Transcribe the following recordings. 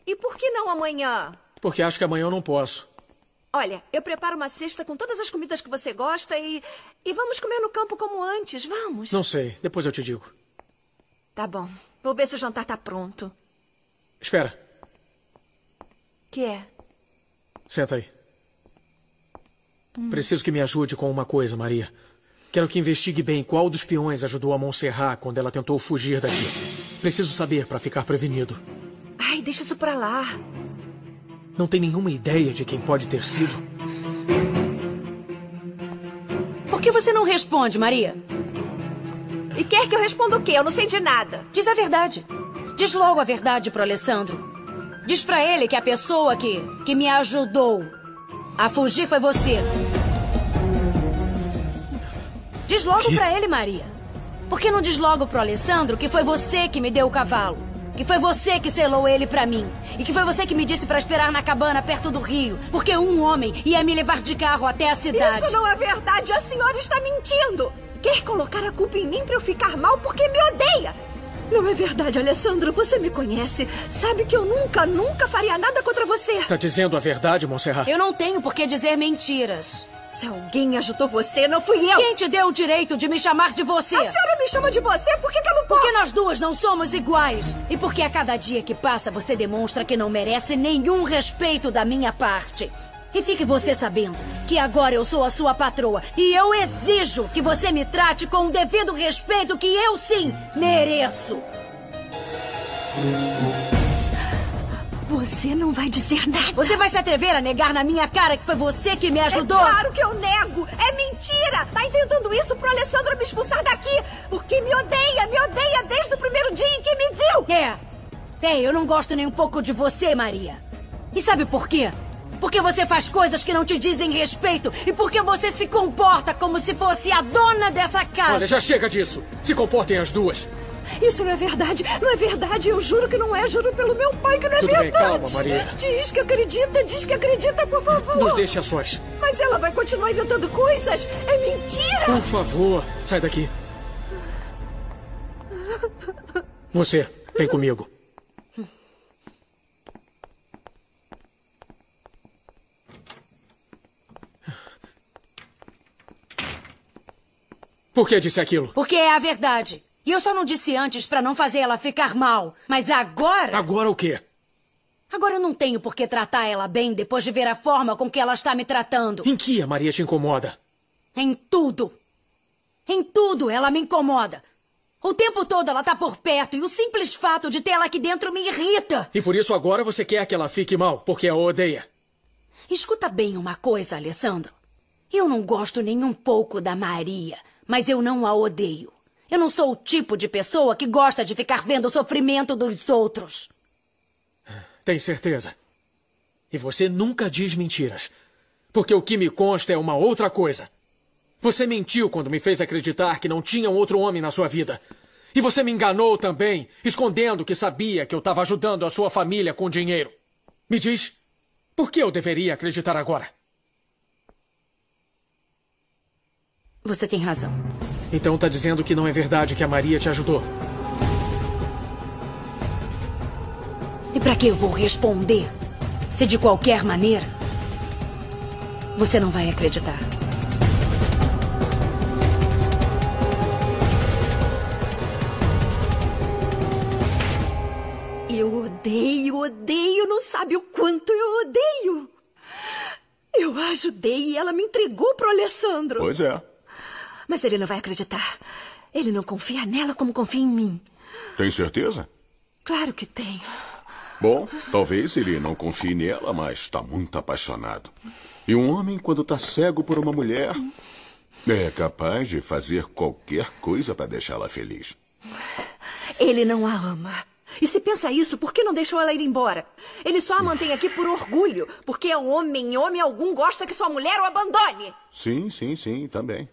E por que não amanhã? Porque acho que amanhã eu não posso. Olha, eu preparo uma cesta com todas as comidas que você gosta e vamos comer no campo como antes. Vamos. Não sei. Depois eu te digo. Tá bom. Vou ver se o jantar tá pronto. Espera. Que é? Senta aí. Preciso que me ajude com uma coisa, Maria. Quero que investigue bem qual dos peões ajudou a Montserrat quando ela tentou fugir daqui. Preciso saber para ficar prevenido. Ai, deixa isso pra lá. Não tem nenhuma ideia de quem pode ter sido? Por que você não responde, Maria? E quer que eu responda o quê? Eu não sei de nada. Diz a verdade. Diz logo a verdade pro Alessandro. Diz pra ele que a pessoa que me ajudou a fugir foi você. Diz logo pra ele, Maria. Por que não diz logo pro Alessandro que foi você que me deu o cavalo? Que foi você que selou ele pra mim. E que foi você que me disse pra esperar na cabana perto do rio. Porque um homem ia me levar de carro até a cidade. Isso não é verdade. A senhora está mentindo. Quer colocar a culpa em mim pra eu ficar mal porque me odeia. Não é verdade, Alessandro. Você me conhece. Sabe que eu nunca faria nada contra você. Tá dizendo a verdade, Montserrat? Eu não tenho por que dizer mentiras. Se alguém ajudou você, não fui eu. Quem te deu o direito de me chamar de você? A senhora me chama de você? Por que eu não posso? Porque nós duas não somos iguais. E porque a cada dia que passa você demonstra que não merece nenhum respeito da minha parte. E fique você sabendo que agora eu sou a sua patroa. E eu exijo que você me trate com o devido respeito que eu sim mereço. Você não vai dizer nada. Você vai se atrever a negar na minha cara que foi você que me ajudou? É claro que eu nego. É mentira. Tá inventando isso pro Alessandro me expulsar daqui. Porque me odeia desde o primeiro dia em que me viu. Eu não gosto nem um pouco de você, Maria. E sabe por quê? Porque você faz coisas que não te dizem respeito. E porque você se comporta como se fosse a dona dessa casa. Olha, já chega disso. Se comportem as duas. Isso não é verdade. Não é verdade. Eu juro que não é. Juro pelo meu pai que não é Tudo verdade. Bem, calma, Maria. Diz que acredita, por favor. Nos deixe a sós. Mas ela vai continuar inventando coisas. É mentira. Por favor, sai daqui. Você, vem comigo. Por que disse aquilo? Porque é a verdade. E eu só não disse antes pra não fazer ela ficar mal. Mas agora... Agora o quê? Agora eu não tenho por que tratar ela bem depois de ver a forma com que ela está me tratando. Em que a Maria te incomoda? Em tudo. Em tudo ela me incomoda. O tempo todo ela tá por perto e o simples fato de ter ela aqui dentro me irrita. E por isso agora você quer que ela fique mal, porque a odeia. Escuta bem uma coisa, Alessandro. Eu não gosto nem um pouco da Maria, mas eu não a odeio. Eu não sou o tipo de pessoa que gosta de ficar vendo o sofrimento dos outros. Tem certeza? E você nunca diz mentiras. Porque o que me consta é uma outra coisa. Você mentiu quando me fez acreditar que não tinha um outro homem na sua vida. E você me enganou também, escondendo que sabia que eu estava ajudando a sua família com dinheiro. Me diz, por que eu deveria acreditar agora? Você tem razão. Então tá dizendo que não é verdade que a Maria te ajudou. E pra que eu vou responder? Se de qualquer maneira, você não vai acreditar. Eu odeio, não sabe o quanto eu odeio. Eu a ajudei e ela me entregou pro Alessandro. Pois é. Mas ele não vai acreditar. Ele não confia nela como confia em mim. Tem certeza? Claro que tenho. Bom, talvez ele não confie nela, mas está muito apaixonado. E um homem, quando está cego por uma mulher, é capaz de fazer qualquer coisa para deixá-la feliz. Ele não a ama. E se pensa isso, por que não deixou ela ir embora? Ele só a mantém aqui por orgulho, porque é um homem e homem algum gosta que sua mulher o abandone. Sim, também.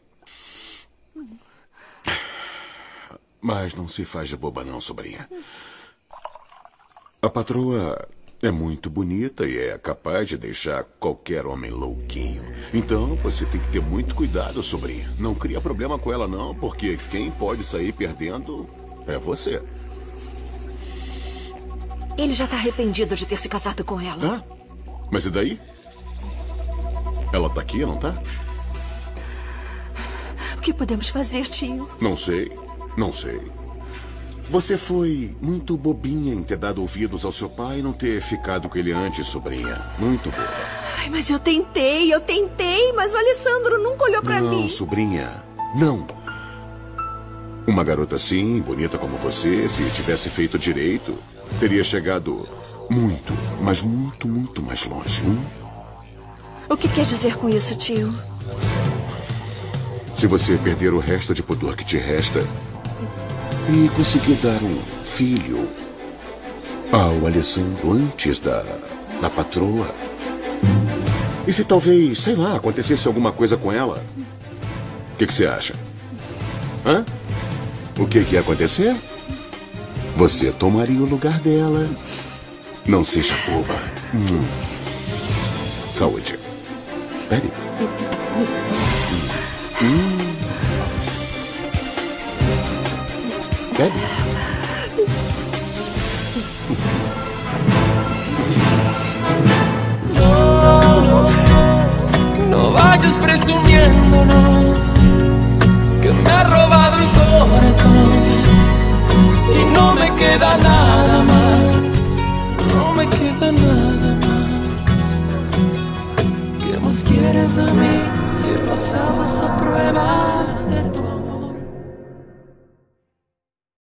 Mas não se faz de boba não, sobrinha. A patroa é muito bonita e é capaz de deixar qualquer homem louquinho. Então você tem que ter muito cuidado, sobrinha. Não cria problema com ela não, porque quem pode sair perdendo é você. Ele já tá arrependido de ter se casado com ela. Tá? Mas e daí? Ela tá aqui, não tá? O que podemos fazer, tio? Não sei. Não sei. Você foi muito bobinha em ter dado ouvidos ao seu pai e não ter ficado com ele antes, sobrinha. Muito boba. Ai, mas eu tentei, mas o Alessandro nunca olhou pra mim. Não, sobrinha. Não. Uma garota assim, bonita como você, se tivesse feito direito, teria chegado muito, mas muito, muito mais longe. O que quer dizer com isso, tio? Se você perder o resto de pudor que te resta e conseguir dar um filho ao Alessandro antes da patroa, e se talvez, sei lá, acontecesse alguma coisa com ela, o que você acha? Hã? O que ia acontecer? Você tomaria o lugar dela. Não seja boba. Saúde. Bebe. Bebe. No vayas presumiendo, no, que me ha robado el corazón y no me queda nada más, no me queda nada más. ¿Qué más quieres de mí si he pasado esa prueba de tu amor?